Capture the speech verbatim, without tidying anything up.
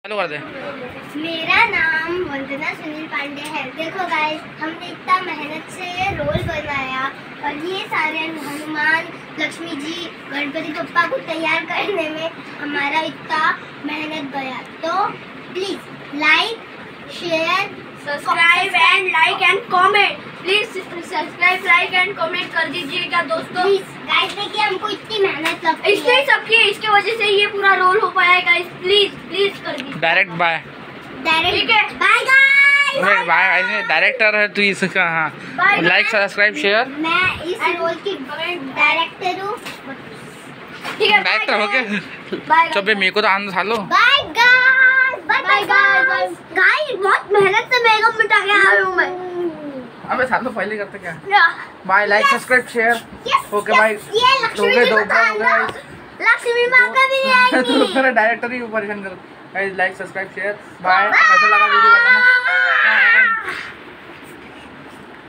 चालू कर दे। मेरा नाम वंदना सुनील पांडे है। देखो गाइस, हमने इतना मेहनत से ये रोल बनाया और ये सारे हनुमान, लक्ष्मी जी, गणपति बप्पा को तैयार करने में हमारा इतना मेहनत गया। तो please like, share, subscribe and like and comment. Please subscribe, like and comment कर दीजिएगा दोस्तों। प्लीज गाइस, देखिए हमको इतनी मेहनत लगती है। इसलिए सबकी इसके वजह से ये पूरा रोल हो पाया है गाइस। प्लीज प्लीज कर दीजिए। डायरेक्ट बाय डायरेक्ट ठीक है, बाय गाइस। बाय ऐसे डायरेक्टर है तू इसका। हाँ, लाइक सब्सक्राइब शेयर। मैं इस रोल की डायरेक्टर हूँ। ठीक है, डायरेक्टर हो गया। बाय चुप मेरे को तो आनंद खा लो। Bye guys, bye bye guys. Guys बहुत मेहनत से मेकअप मिटा के आया हूँ मैं। अबे साथ में पहले करते क्या। या bye, like subscribe share. Okay bye. ये लक्ष्मी जी दो को हो गया। लक्ष्मी माँ का भी नहीं आएगी। तू डायरेक्टर ही परेशान कर। Like subscribe share. बाय। कैसा लगा वीडियो?